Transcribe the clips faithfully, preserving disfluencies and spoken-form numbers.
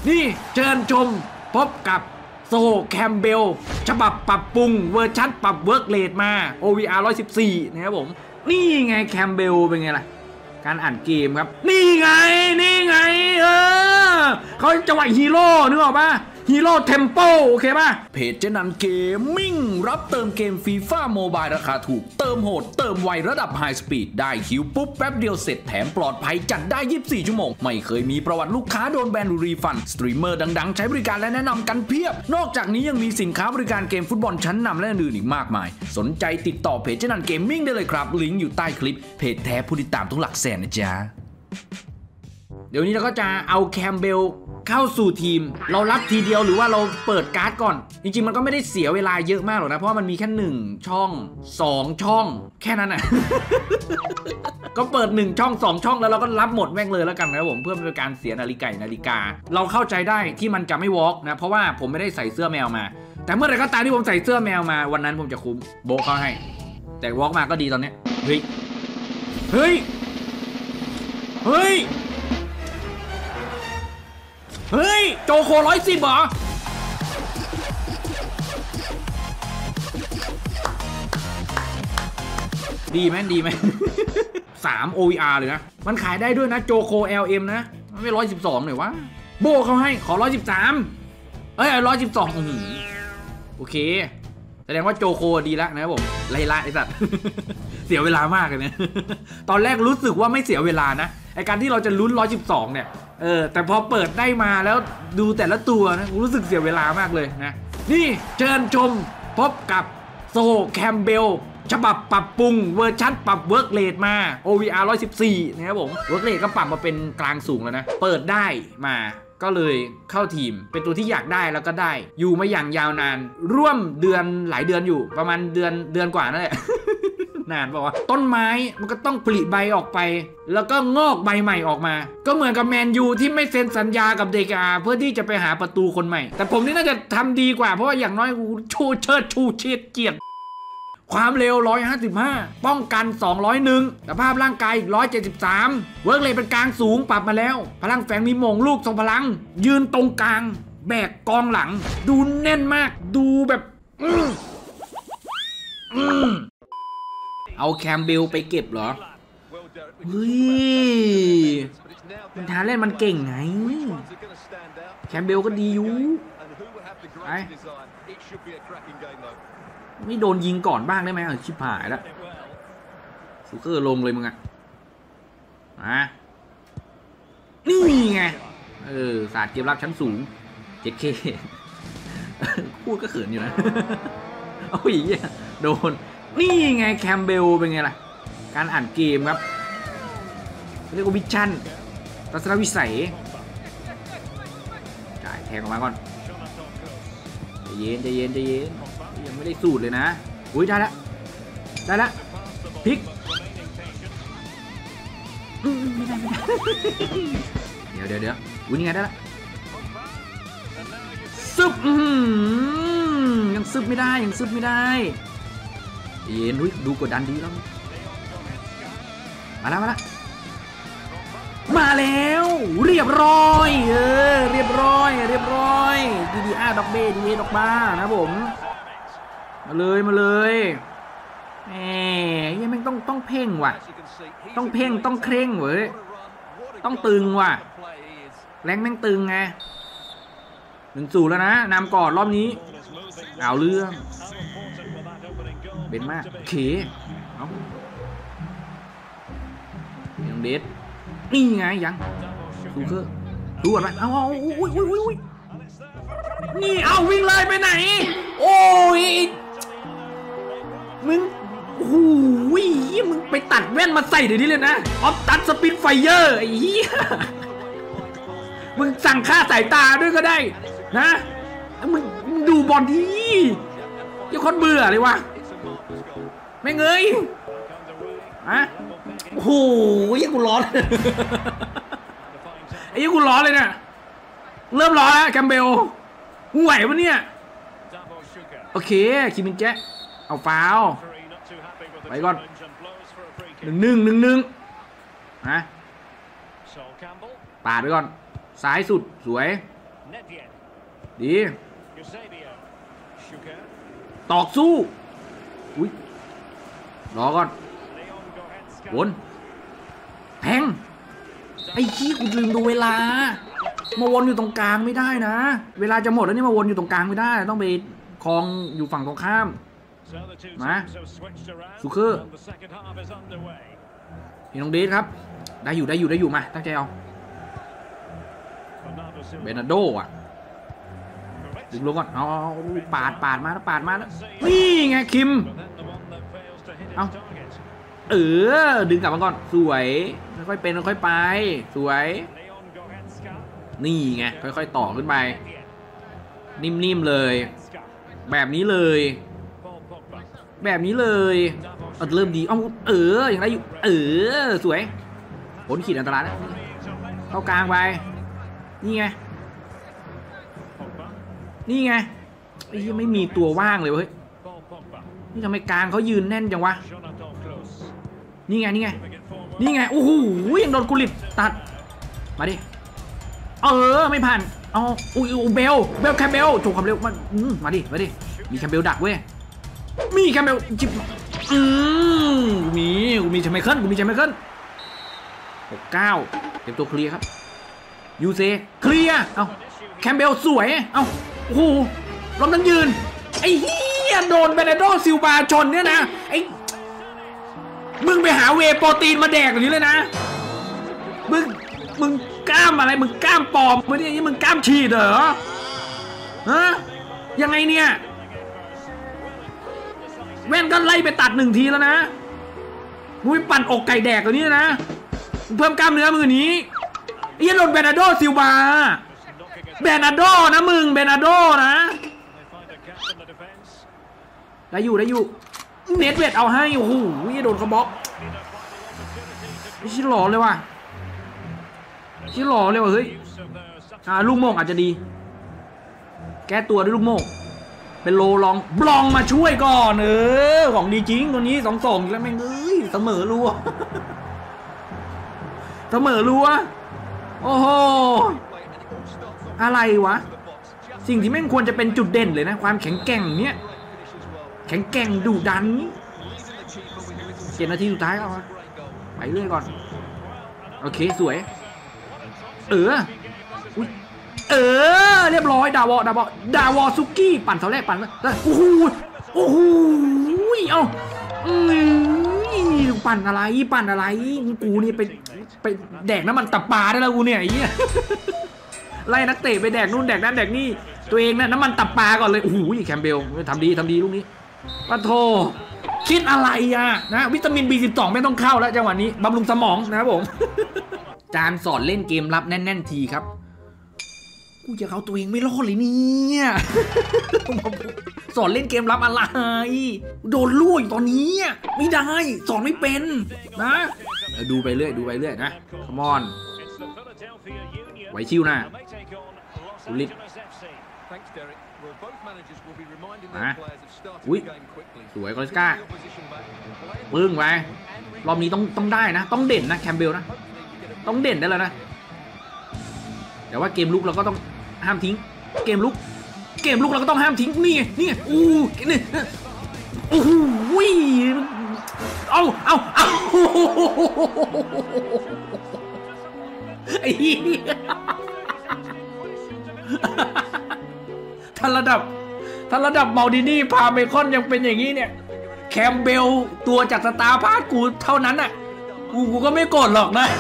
นี่เชิญชมพบกับโซแคมเบลฉบับปรับปรุงเวอร์ชันปรับเวิร์กเรทมา โอ วี อาร์ หนึ่งร้อยสิบสี่นะครับผมนี่ไงแคมเบลเป็นไงล่ะการอ่านเกมครับนี่ไงนี่ไงเออเขาจังหวะฮีโร่นึกออกปะฮีโร่เทมโปโอเคป่ะเพจเจนันเกมมิ่งรับเติมเกมฟีฟ่าโมบายราคาถูกเติมโหดเติมไวระดับไฮสปีดได้คิวปุ๊บแป๊บเดียวเสร็จแถมปลอดภัยจัดได้ยี่สิบสี่ชั่วโมงไม่เคยมีประวัติลูกค้าโดนแบนหรือรีฟันสตรีมเมอร์ดังๆใช้บริการและแนะนำกันเพียบนอกจากนี้ยังมีสินค้าบริการเกมฟุตบอลชั้นนำและอื่นอีกมากมายสนใจติดต่อเพจเจนันเกมมิ่งได้เลยครับลิงก์อยู่ใต้คลิปเพจแท้ผู้ติดตามทุกหลักแสนนะจ๊ะเดี๋ยวนี้เราก็จะเอาแคมเบลเข้าสู่ทีมเรารับทีเดียวหรือว่าเราเปิดการ์ดก่อนจริงๆมันก็ไม่ได้เสียเวลาเยอะมากหรอกนะเพราะมันมีแค่หนึ่งช่องสองช่องแค่นั้นน่ะ ก็เปิดหนึ่งช่องสองช่องแล้วเราก็รับหมดแม่งเลยแล้วกันนะผมเพื่อเป็นการเสียนาฬิกานาฬิกาเราเข้าใจได้ที่มันจะไม่วอล์กนะเพราะว่าผมไม่ได้ใส่เสื้อแมวมาแต่เมื่อไหร่ก็ตามที่ผมใส่เสื้อแมวมาวันนั้นผมจะคุ้มโบกเขาให้แต่วอล์กมาก็ดีตอนนี้เฮ้ยเฮ้ยเฮ้ยเฮ้ยโจโคร้อยสิบเหรอดีไหมดีไหม สาม โอ วี อาร์ เลยนะมันขายได้ด้วยนะโจโค แอล เอ็ม นะมันไม่ร้อยสิบสองเลยวะโบเขาให้ขอร้อยสิบสามเอ้ยร้อยสิบสองโอเคแสดงว่าโจโคดีแล้วนะครับผมไล่ละไอ้สัตว์ เสียเวลามากเลยเนี่ย ตอนแรกรู้สึกว่าไม่เสียเวลานะไอการที่เราจะลุ้นร้อยสิบสองเนี่ยเออแต่พอเปิดได้มาแล้วดูแต่ละตัวนะรู้สึกเสียเวลามากเลยนะนี่เชิญชมพบกับโซแคมเบลฉบับปรับปรุงเวอร์ชันปรับเวิร์กเรทมา โอ วี อาร์ หนึ่งร้อยสิบสี่นะครับผมเวิร์กเรทก็ปรับมาเป็นกลางสูงแล้วนะเปิดได้มาก็เลยเข้าทีมเป็นตัวที่อยากได้แล้วก็ได้อยู่มาอย่างยาวนานร่วมเดือนหลายเดือนอยู่ประมาณเดือนเดือนกว่านั่นแหละ นานป่าววะต้นไม้มันก็ต้องผลิใบออกไปแล้วก็งอกใบใหม่ออกมาก็เหมือนกับแมนยูที่ไม่เซ็นสัญญากับเดกาเพื่อที่จะไปหาประตูคนใหม่แต่ผมนี่น่าจะทำดีกว่าเพราะว่าอย่างน้อยกูชูเชิดชูเชิดเกียรติความเร็วหนึ่งร้อยห้าสิบห้าป้องกันสองร้อยเอ็ดสภาพร่างกายอีกหนึ่งร้อยเจ็ดสิบสามเวิร์กเรทเป็นกลางสูงปรับมาแล้วพลังแฝงมีโมงลูกทรงพลังยืนตรงกลางแบกกองหลังดูแน่นมากดูแบบอืมอืมเอาแคมเบลไปเก็บเหรอเฮ้ยมันทาเล่นมันเก่งไงแคมเบลก็ดีอยู่ไอ้ไม่โดนยิงก่อนบ้างได้ไหมอ่ะชิบหายแล้วซูเกอร์ลงเลยมึงอ่ะมานี่ไงเออศาสตร์เกมรับชั้นสูง เจ็ดเค พูดก็เขินอยู่นะ โอ้ยโดนนี่ไงแคมเบลเป็นไงล่ะการอ่านเกมครับเรียกว่าวิชั่นทัศนวิสัยจ่ายแทงออกมาก่อนใจเย็นใจเย็นใจเย็นยังไม่ได้สูตรเลยนะอุ้ยได้แล้วได้แล้วพลิกไม่ได้ไม่ได้ เดี๋ยวเดี๋ยวเดี๋ยวอุ้ยนี่ไงได้แล้วซึบยังซึบไม่ได้ยังซึบไม่ได้เย็นดูกดดันดีแล้วมาแล้วมาแล้วมาแล้วเรียบร้อยเออเรียบร้อยเรียบร้อยดีดีอาร์ดอกเบดีเอดอกบ้านะผมมาเลยมาเลยแหมยังไม่ต้องต้องเพ่งว่ะต้องเพ่งต้องเคร่งเว้ยต้องตึงว่ะแรงแม่งตึงไงหนึ่งศูนย์แล้วนะนำก่อนรอบนี้เอาเรื่องเป็นมากโอเคเอายังเด็ดนี่ไงยังดูเคอร์ดูก่อนไปเอาเอาอุ้ยอุ้ยอุ้ยนี่เอาวิ่งเลยไปไหนโอ้ยมึงโอ้ยมึงไปตัดแว่นมาใส่เดี๋ยวนี้เลยนะออฟตัดสปินไฟเยอร์ไอ้เหี้ยมึงสั่งค่าสายตาด้วยก็ได้นะมึงดูบอลดียังคนเบื่อเลยวะไม่เงยอะโอ้โหยังกูร้อนไอ้ยังกูร้อนเลยเนี่ยเริ่มร้อนแล้วแคมเบลมึงไหวปะเนี่ยโอเคคิมินแจ๊เอาฟาวไปก่อนหนึ่งหนึ่งหนึ่งหนึ่งฮะปาดไปก่อนซ้ายสุดสวยดีตอกสู้อุ้ยรอก่อนวนแทงไอ้ขี้กูลืมดูเวลามาวนอยู่ตรงกลางไม่ได้นะเวลาจะหมดแล้วนี่มาวนอยู่ตรงกลางไม่ได้ต้องไปคลองอยู่ฝั่งตรงข้ามมาสุเคอร์พี่น้องเดชครับได้อยู่ได้อยู่ได้อยู่มาตั้งใจเอาเบนาโดอ่ะดึงลงก่อนเอาปาดปาดมาแล้วปาดมาแล้วนี่ไงคิมเอาเออดึงกลับมาก่อนสวยค่อยๆเป็นค่อยๆไปสวยนี่ไงค่อยๆต่อขึ้นไปนิ่มๆเลยแบบนี้เลยแบบนี้เลยเริ่มดีเอ้าเอออย่างไรอยู่เออสวยผลขีดอันตรายแล้วเข้ากลางไปนี่ไงนี่ไงไอ้ยังไม่มีตัวว่างเลยเฮ้ยนี่ทำไมกลางเขายืนแน่นจังวะนี่ไงนี่ไงนี่ไงโอ้โหยังโดนกุลิตตัดมาดิเออไม่ผ่านเอาอุ้ยเบลเบลแคมเบลโจความเร็วมามาดิมาดิมีแคมเบลดักเว้ยมีแคมเบลจิบอืมกูมีกูมีแชมเปญเคิลกูมีแชมเปญเคิลหกเก้าเต็มตัวเคลียร์ครับยูเซเคลียร์เอาแคมเบลสวยเอาโอ้โหล้มทั้งยืนไอ้เฮียโดนเบเนโดซิลบาชนเนี่ยนะไอ้มึงไปหาเวโปรตีนมาแดกอย่างนี้เลยนะมึงมึงกล้ามอะไรมึงกล้ามปลอมมึงนี่มึงกล้ามฉีดเหรอฮะยังไงเนี่ยแว่นก็ไล่ไปตัดหนึ่งทีแล้วนะมึงไปปั่นอกไก่แดกตัวนี้นะมึงเพิ่มกล้ามเนื้อมือนี้ไอ้โดนเบนาโดซิลบาเบนาโดนะมึงเบนาโดนะได้อยู่ได้อยู่เน็ตเวทเอาให้โอ้โหโดนเขาบล็อกชิหล่อเลยว่ะชิหล่อเลยว่ะเฮ้ยอ่าลูกโม่อาจจะดีแก้ตัวด้วยลูกโม่เป็นโลลองบลองมาช่วยก่อนเออของดีจริงตัวนี้สองสองแล้วแม่งเอ้ยเสมอรัวเสมอรัวโอ้โหอะไรวะสิ่งที่แม่งควรจะเป็นจุดเด่นเลยนะความแข็งแกร่งเนี้ยแข็งแกร่งดุดันเจ็ดนาทีสุดท้ายเอาไปเรื่อยก่อนโอเคสวยเอออุ้ยเออเรียบร้อยดาวอดาวอดาวอซุกี้ปั่นเสาแรกปั่นแล้วโอ้โหโอ้โหเอ้าปั่นอะไรปั่นอะไรกูนี่ไปไปแดกน้ำมันตับปลาได้แล้วกูเนี่ยไอ้เหี้ยไล่นักเตะไปแดกนู่นแดกนั่นแดกนี่ตัวเองนะน้ำมันตับปลาก่อนเลยโอ้โหแคมเบลทำดีทำดีลูกนี้ปะโทคิดอะไรอ่ะนะวิตามิน บี สิบสอง ไม่ต้องเข้าแล้วจังหวะนี้บำรุงสมองนะครับผมจานสอนเล่นเกมรับแน่นๆทีครับกูจะเอาตัวเองไม่รอดเลยเนี่ยสอนเล่นเกมรับอะไรโดนลู่อยู่ตอนนี้ไม่ได้สอนไม่เป็นนะดูไปเรื่อยดูไปเรื่อยนะคอมอนไหวชิวนะอุลิตนะอุ้ยสวยกอลิสกาปึ้งไปรอบนี้ต้องต้องได้นะต้องเด่นนะแคมเบลนะต้องเด่นได้แล้วนะแต่ว่าเกมลุกเราก็ต้องห้ามทิ้งเกมลุกเกมลุกเราก็ต้องห้ามทิ้งนี่ไงนี่ไงอู้นี่โอ้โหเอาเอาเอาไอ้ถ้าระดับถ้าระดับเมาดินี่พาเบคอนยังเป็นอย่างนี้เนี่ยแคมเบลตัวจากสตาร์พาร์ทกูเท่านั้นอ่ะกูกูก็ไม่โกรธหรอกนะ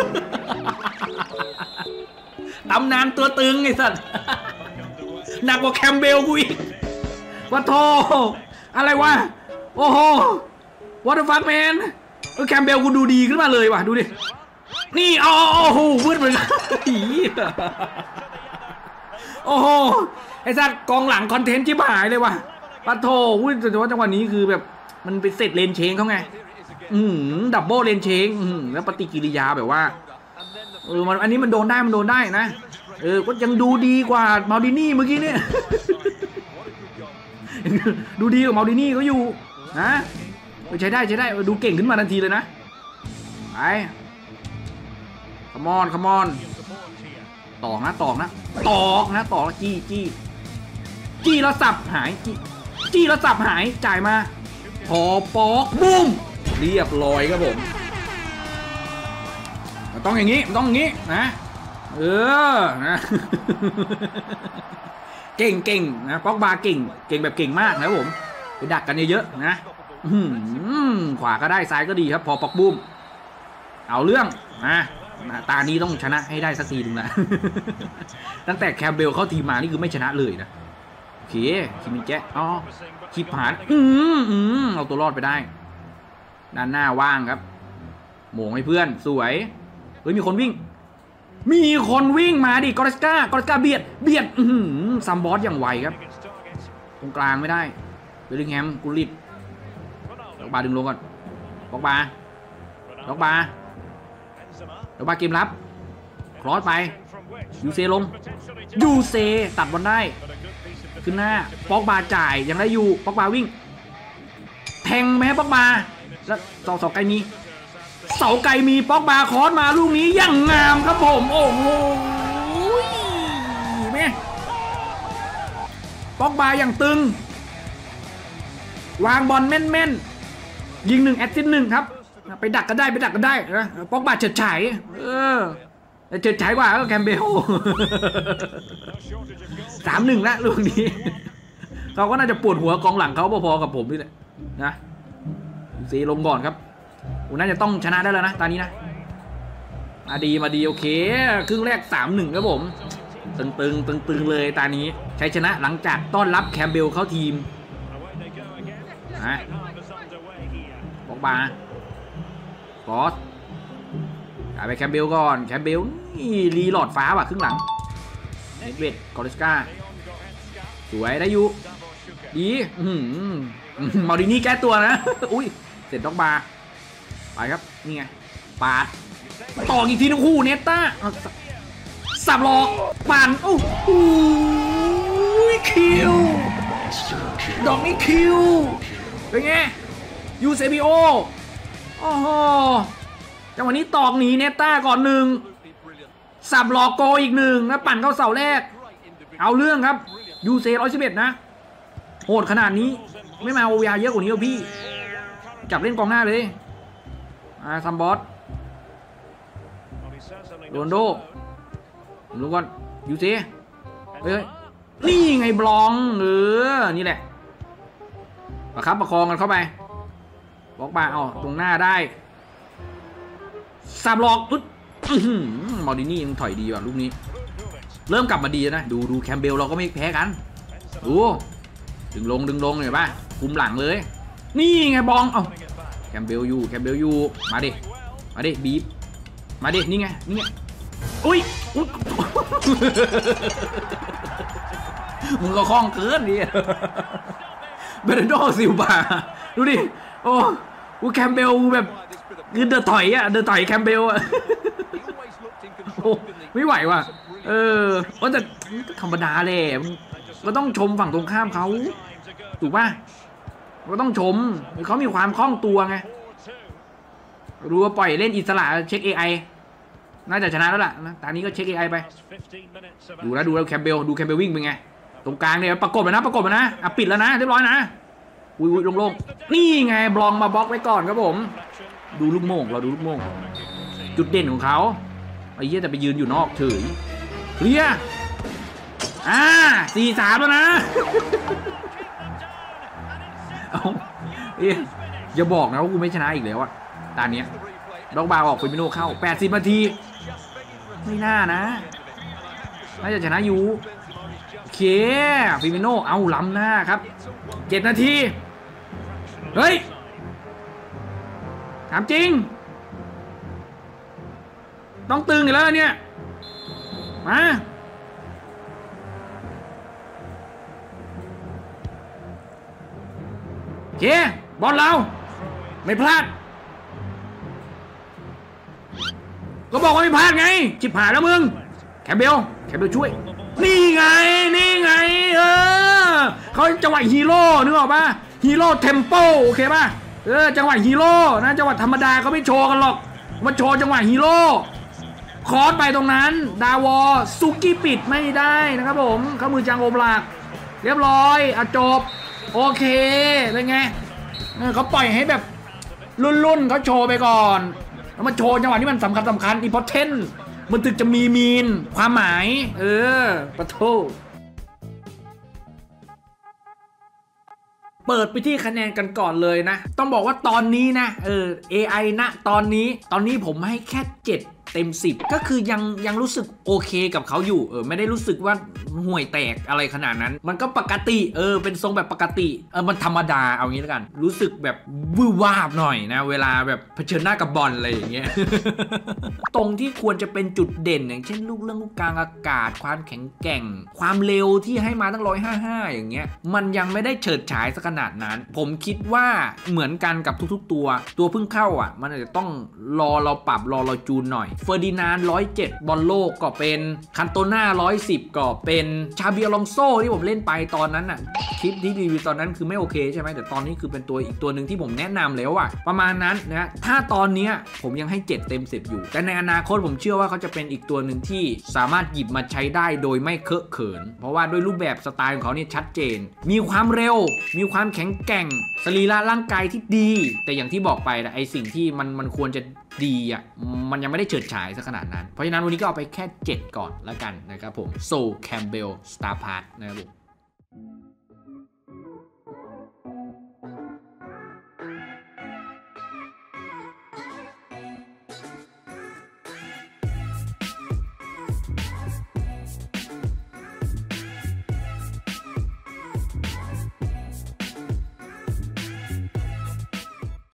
ตำนานตัวตึงไอ้สัสหนักกว่าแคมเบลกูอีกว่าโธ่อะไรวะโอ้โหวอเตอร์ฟัคแมนเออแคมเบลกูดูดีขึ้นมาเลยว่ะดูดินี่โอ้โหวืดเหมือนกันโอ้โหไอ้สัสกองหลังคอนเทนต์ที่หายเลยว่ะว่าโธ่วืดแต่ว่าจังหวะนี้คือแบบมันไปเสร็จเลนเชงเขาไงอืมดับเบิลเลนเชงแล้วปฏิกิริยาแบบว่าเออมันอันนี้มันโดนได้มันโดนได้นะเออก็ยังดูดีกว่ามาดินี่เมื่อกี้เนี่ยดูดีกว่ามาดินี่ก็อยู่นะใช้ได้ใช้ได้ดูเก่งขึ้นมาทันทีเลยนะไป คัมอนคัมอนตอกนะตอกนะตอกนะตอกแล้วจี้จี้จี้แล้วสับหายจี้จี้แล้วสับหายจ่ายมาพอปอกบุ้มเรียบร้อยครับผมมันต้องอย่างนี้มันต้องอย่างนี้นะเออนะเก่งเก่งนะป๊อกบาเก่งเก่งแบบเก่งมากนะผมไปดักกันเยอะๆนะขวาก็ได้ซ้ายก็ดีครับพอปอกบุ้มเอาเรื่องนะตานี้ต้องชนะให้ได้สักทีนึงนะตั้งแต่แคมเบลเข้าทีมมานี่คือไม่ชนะเลยนะโอเคคิมิแจ๊อ๋อคิปหานอืมอืมเอาตัวรอดไปได้ด้านหน้าว่างครับโหม่งให้เพื่อนสวยเฮ้ยมีคนวิ่งมีคนวิ่งมาดิกอริสกากอริสกาเบียดเบียดอืมซัมบอสอย่างไวครับตรงกลางไม่ได้เบลลิงแฮมกุลิตล็อกบาดึงลงก่อนล็อกบาล็อกบาล็อกบาเกมรับครอสไปยูเซลงยูเซตัดบอลได้ขึ้นหน้าป๊อกบาจ่ายยังได้อยู่ป๊อกบาวิ่งแทงไหมป๊อกบาแล้วเสาเสาไกลมีเสาไกลมีป๊อกบาคอสมาลูกนี้ยังงามครับผมโอ้โหแม่ป๊อกบาอย่างตึงวางบอลแม่นๆยิงหนึ่งแอสซิสต์หนึ่งครับไปดักก็ได้ไปดักก็ได้นะป๊อกบาเฉิดฉายเออเฉิดฉายกว่าก็แคมเบลสามหนึ่งแล้วลูกนี้เขาก็น่าจะปวดหัวกองหลังเขาพอๆกับผมนี่แหละนะซีลงก่อนครับอูน่าจะต้องชนะได้แล้วนะตอนนี้นะมาดีมาดีโอเคครึ่งแรก สามหนึ่ง ครับผมตึงตึงตึงตึงเลยตอนนี้ใช้ชนะหลังจากต้อนรับแคมเบลเข้าทีมนะบอกบาฟอสจ่ายไปแคมเบลก่อนแคมเบลนี่รีหลอดฟ้าว่ะครึ่งหลังเน็ตเวทกอริสกาสวยได้อยู่ดีมาดินี่แก้ตัวนะอุ้ยเสร็จด็อกบาไปครับนี่ไงปาดต่ออีกทีนึงคู่เนต้าสับหลอกปั่นโอ้โหคิวดอกนี้คิวเป็นไงยูเซบิโอโอ้โหจังหวะนี้ตอกหนีเนต้าก่อนหนึ่งสับหลอกโกอีกหนึ่งแล้วปั่นเข้าเสาแรกเอาเรื่องครับยูเซร้อยสิบเอ็ดนะโหดขนาดนี้ไม่มาโอยาเยอะกว่านี้หรอพี่จับเล่นกองหน้าเลยอ่าซัมบอสโรนโดรู้ก่อนยูเซเฮ้ยนี่ไงบลองเออนี่แหละประคับประคองกันเข้าไปบอกมาเอาตรงหน้าได้สับหลอกปุ๊บมอร์ดินี่ยังถอยดีว่ะลูกนี้เริ่มกลับมาดีนะดูดูแคมเบลเราก็ไม่แพ้กันดูดึงลงดึงลงเห็นป่ะคุมหลังเลยนี่ไงบองเอาแคมเบลอยู่แคมเบลอยู่มาดิมาดิบีบมาดินี่ไงนี่ไงอุ้ยมึงก็คล่องเกินดิเบรนโดซิลบาดูดิโอ้กูแคมเบลแบบคือเดินถอยอะเดินถอยแคมเบลอะโอ้ไม่ไหวว่ะเออก็จะธรรมดาแหละก็ต้องชมฝั่งตรงข้ามเขาถูกป่ะก็ต้องชมเขามีความคล่องตัวไงรู้ว่าปล่อยเล่นอิสระเช็ค เอ ไอ น่าจะชนะแล้วล่ะนะตอนนี้ก็เช็ค เอ ไอ ไปดูนะดูแล้วแคมเบลดูแคมเบลวิ่งเป็นไงตรงกลางเนี่ยประกบมานะประกบมานะอ่ะปิดแล้วนะเรียบร้อยนะอุ้ยโล่งๆนี่ไงบลองมาบล็อกไว้ก่อนครับผมดูลูกโม่งเราดูลูกโม่งจุดเด่นของเขาไอ้เหี้ยจะไปยืนอยู่นอกเฉยเคลียร์อ่าสี่สามแล้วนะเอาอย่าบอกนะว่ากูไม่ชนะอีกแล้วอะตอนนี้ด็อกบาออกฟิมิโน่เข้าแปดสิบนาทีไม่น่านะน่าจะชนะอยู่โอเคฟิมิโน่เอาล้ำหน้าครับเจ็ดนาทีเฮ้ยถามจริงต้องตึงอีกแล้วเนี่ยมาโอเคบอลเราไม่พลาดก็บอกว่าไม่พลาดไงจิบหายแล้วมึงแคมเบลแคมเบลช่วยนี่ไงนี่ไงเออเขาจังหวะฮีโร่นึกออกป่ะฮีโร่เทมโปโอเคป่ะเออจังหวะฮีโร่นะจังหวะธรรมดาเขาไม่โชว์กันหรอกมาโชว์จังหวะฮีโร่คอร์สไปตรงนั้นดาวอซุกี้ปิดไม่ได้นะครับผมเข้ามือจางโอมหลักเรียบร้อยอ่ะจบโอเคเป็นไงเขาปล่อยให้แบบรุ่นๆเขาโชว์ไปก่อนแล้วมาโชว์จังหวะที่มันสำคัญสำคัญอีพอเทนมันถึงจะมีมีนความหมายเออปะโถเปิดไปที่คะแนนกันก่อนเลยนะต้องบอกว่าตอนนี้นะเออ เอ ไอ นะตอนนี้ตอนนี้ผมให้แค่เจ็ดเต็มสิบก็คือยังยังรู้สึกโอเคกับเขาอยู่เออไม่ได้รู้สึกว่าห่วยแตกอะไรขนาดนั้นมันก็ปกติเออเป็นทรงแบบปกติเออมันธรรมดาเอางี้แล้วกันรู้สึกแบบวืบวาบหน่อยนะเวลาแบบเผชิญหน้ากับบอลอะไรอย่างเงี้ย ตรงที่ควรจะเป็นจุดเด่นอย่างเช่นลูกเรื่องลูกกลางอากาศความแข็งแกร่งความเร็วที่ให้มาตั้งร้อยห้าห้าอย่างเงี้ยมันยังไม่ได้เฉิดฉายสักขนาดนั้นผมคิดว่าเหมือนกันกับทุกๆตัวตัวเพิ่งเข้าอ่ะมันอาจจะต้องรอเราปรับรอเราจูนหน่อยเฟอร์ดินานด์ร้อยเจ็ดบอลโลกก็เป็นคันโตน่าร้อยสิบก็เป็นชาเบียลองโซที่ผมเล่นไปตอนนั้นน่ะคลิปที่รีวิวตอนนั้นคือไม่โอเคใช่ไหมแต่ตอนนี้คือเป็นตัวอีกตัวหนึ่งที่ผมแนะนำแล้วอะประมาณนั้นนะถ้าตอนนี้ผมยังให้เจ็ดเต็มสิบอยู่แต่ในอนาคตผมเชื่อว่าเขาจะเป็นอีกตัวหนึ่งที่สามารถหยิบมาใช้ได้โดยไม่เคอะเขินเพราะว่าด้วยรูปแบบสไตล์ของเขาเนี่ยชัดเจนมีความเร็วมีความแข็งแกร่งสรีระร่างกายที่ดีแต่อย่างที่บอกไปนะไอสิ่งที่มันมันควรจะดีอ่ะมันยังไม่ได้เฉิดฉายซะขนาดนั้นเพราะฉะนั้นวันนี้ก็เอาไปแค่เจ็ดก่อนแล้วกันนะครับผมโซแคมเบลสตาร์พาร์ทนะครับผม